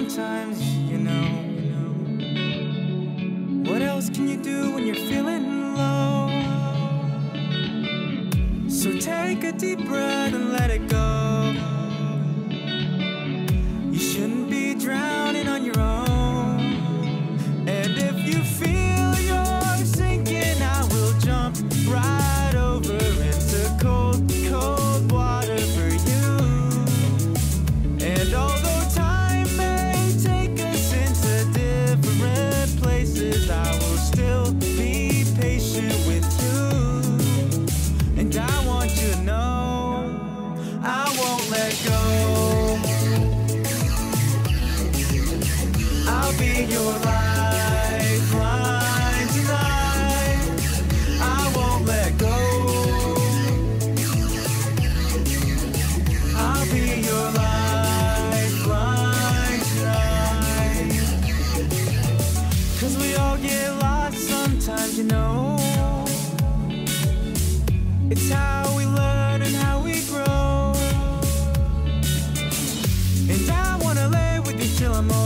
sometimes, you know. What else can you do when you're feeling low? So take a deep breath and let it go. You shouldn't be drowning on your own. And if you feel you're sinking, I will jump right over into cold, cold water for you. And although time may take us into different places, I will still be patient with you. And I want you to know I won't let go. I'll be your lifeline tonight. I won't let go. I'll be your lifeline tonight. 'Cause we all get lost sometimes, you know. It's how we learn and how we grow. And I wanna lay with you till I'm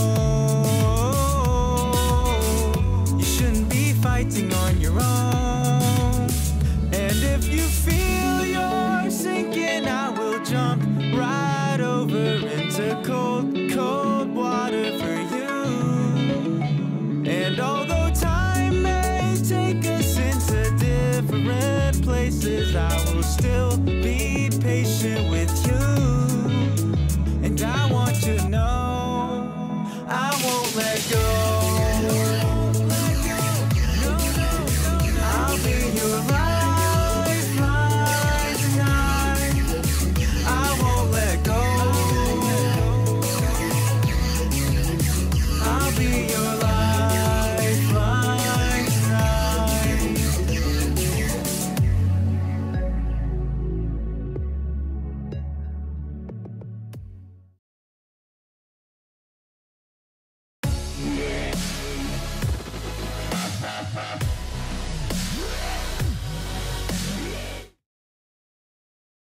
old. You shouldn't be fighting on your own. And if you feel you're sinking, I will jump right over into cold, cold water for you. And although time may take us into different places, I will still be patient with you.